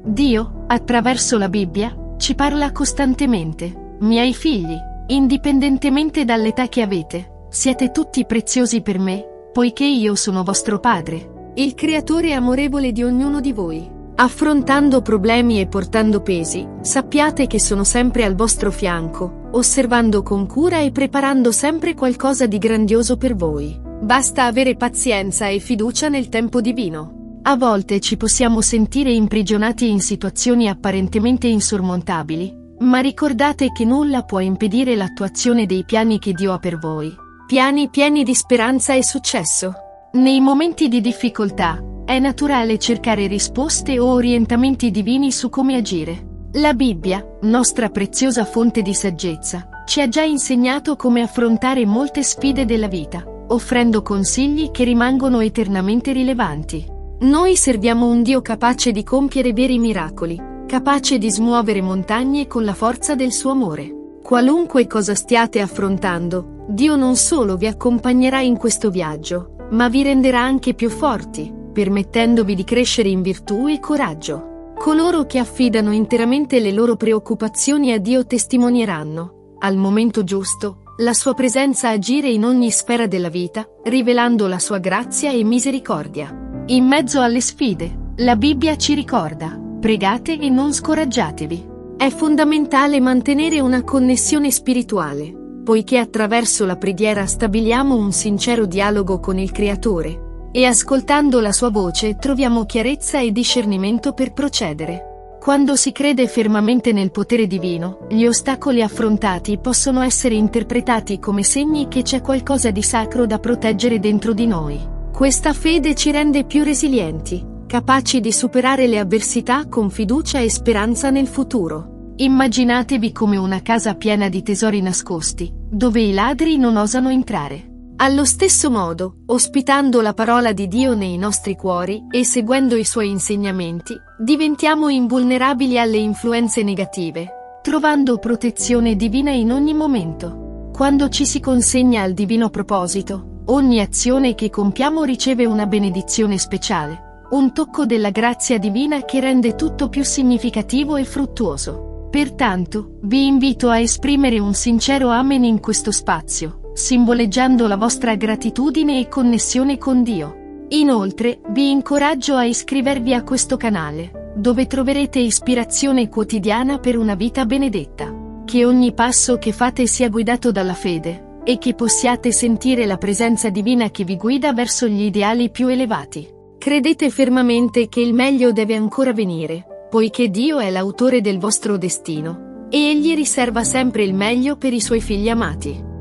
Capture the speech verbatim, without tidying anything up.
Dio, attraverso la Bibbia, ci parla costantemente. Miei figli, indipendentemente dall'età che avete, siete tutti preziosi per me, poiché io sono vostro Padre, il Creatore amorevole di ognuno di voi. Affrontando problemi e portando pesi, sappiate che sono sempre al vostro fianco, osservando con cura e preparando sempre qualcosa di grandioso per voi. Basta avere pazienza e fiducia nel tempo divino. A volte ci possiamo sentire imprigionati in situazioni apparentemente insormontabili, ma ricordate che nulla può impedire l'attuazione dei piani che Dio ha per voi. Piani pieni di speranza e successo. Nei momenti di difficoltà, è naturale cercare risposte o orientamenti divini su come agire. La Bibbia, nostra preziosa fonte di saggezza, ci ha già insegnato come affrontare molte sfide della vita, offrendo consigli che rimangono eternamente rilevanti. Noi serviamo un Dio capace di compiere veri miracoli, capace di smuovere montagne con la forza del suo amore. Qualunque cosa stiate affrontando, Dio non solo vi accompagnerà in questo viaggio, ma vi renderà anche più forti, permettendovi di crescere in virtù e coraggio. Coloro che affidano interamente le loro preoccupazioni a Dio testimonieranno, al momento giusto, la sua presenza agire in ogni sfera della vita, rivelando la sua grazia e misericordia. In mezzo alle sfide, la Bibbia ci ricorda: pregate e non scoraggiatevi. È fondamentale mantenere una connessione spirituale, poiché attraverso la preghiera stabiliamo un sincero dialogo con il Creatore, e ascoltando la sua voce troviamo chiarezza e discernimento per procedere. Quando si crede fermamente nel potere divino, gli ostacoli affrontati possono essere interpretati come segni che c'è qualcosa di sacro da proteggere dentro di noi. Questa fede ci rende più resilienti, capaci di superare le avversità con fiducia e speranza nel futuro. Immaginatevi come una casa piena di tesori nascosti, dove i ladri non osano entrare. Allo stesso modo, ospitando la parola di Dio nei nostri cuori e seguendo i suoi insegnamenti, diventiamo invulnerabili alle influenze negative, trovando protezione divina in ogni momento. Quando ci si consegna al divino proposito, ogni azione che compiamo riceve una benedizione speciale, un tocco della grazia divina che rende tutto più significativo e fruttuoso. Pertanto, vi invito a esprimere un sincero amen in questo spazio, simboleggiando la vostra gratitudine e connessione con Dio. Inoltre, vi incoraggio a iscrivervi a questo canale, dove troverete ispirazione quotidiana per una vita benedetta. Che ogni passo che fate sia guidato dalla fede, e che possiate sentire la presenza divina che vi guida verso gli ideali più elevati. Credete fermamente che il meglio deve ancora venire, poiché Dio è l'autore del vostro destino, e Egli riserva sempre il meglio per i suoi figli amati.